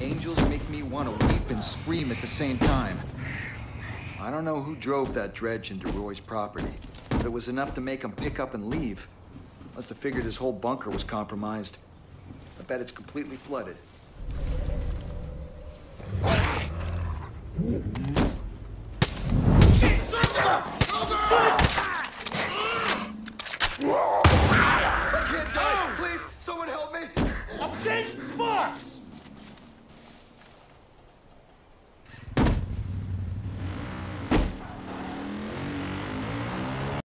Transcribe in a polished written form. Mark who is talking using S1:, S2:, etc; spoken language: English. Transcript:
S1: angels make me want to weep and scream at the same time. I don't know who drove that dredge into Roy's property, but it was enough to make him pick up and leave. Must have figured his whole bunker was compromised. I bet it's completely flooded. I can't die! Please, someone help me!
S2: I'm changing sparks!